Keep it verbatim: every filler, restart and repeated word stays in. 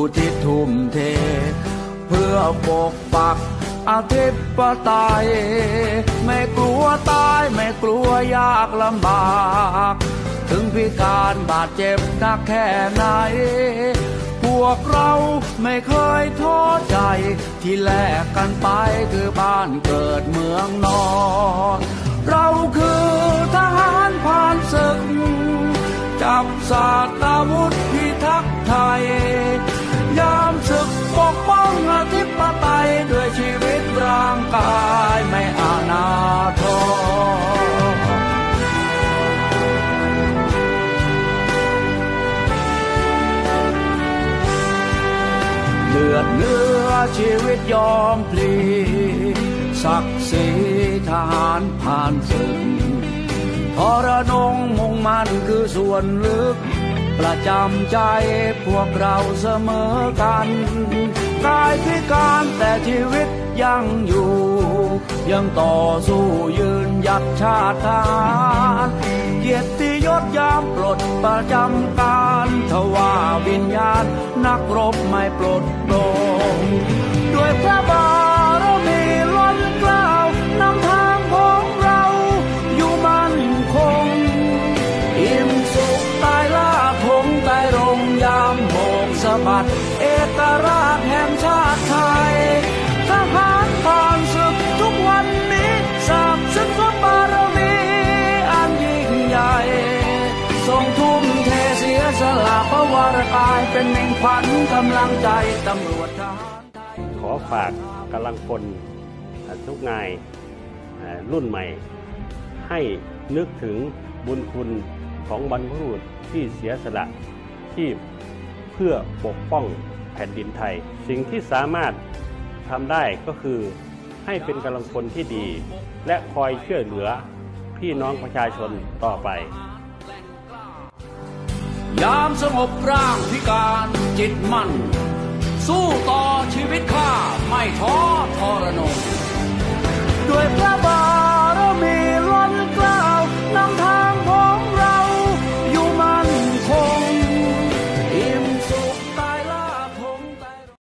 ที่ทุ่มเทเพื่อปกปักอธิปไตยไม่กลัวตายไม่กลัวยากลำบากถึงพิการบาดเจ็บหนักแค่ไหนพวกเราไม่เคยท้อใจที่แลกกันไปคือบ้านเกิดเมืองนอนเราคือทหารผ่านศึกจับศาสตราวุธพิทักษ์ไทยยามศึกปกป้องอธิปไตยด้วยชีวิตร่างกายไม่อานาถเลือดเนื้อชีวิตยอมพลีศักดิ์ศรีทหารผ่านศึกทรนงมุ่งมั่นคือส่วนลึกประจำใจพวกเราเสมอกันกายพิการแต่ชีวิตยังอยู่ยังต่อสู้ยืนหยัดชาติทหารเกียรติยศยามปลดประจำการทว่าวิญญาณนักรบไม่ปลดโปร่งด้วยพระบารมีล้นเกล้านำทางของเราอยู่มั่นคงอิ่มสุขตายล่าทงใต้ร่มยามโบกสะบัดเอกราชแห่งชาติไทยทหารผ่านศึกทุกวันนี้สาบซึ้งพระบารมีอันยิ่งใหญ่ทรงทุ่มเทเสียสละพระวรกายเป็นมิ่งขวัญกำลังใจตำรวจทหารไทยขอฝากกำลังพลทุกนายรุ่นใหม่ให้นึกถึงบุญคุณของบรรพบุรุษที่เสียสละชีพเพื่อปกป้องแผ่นดินไทยสิ่งที่สามารถทำได้ก็คือให้เป็นกำลังพลที่ดีและคอยช่วยเหลือพี่น้องประชาชนต่อไปยามสงบร่างพิการจิตมั่นสู้ต่อชีวิตข้าไม่ท้อทรนงด้วยพระ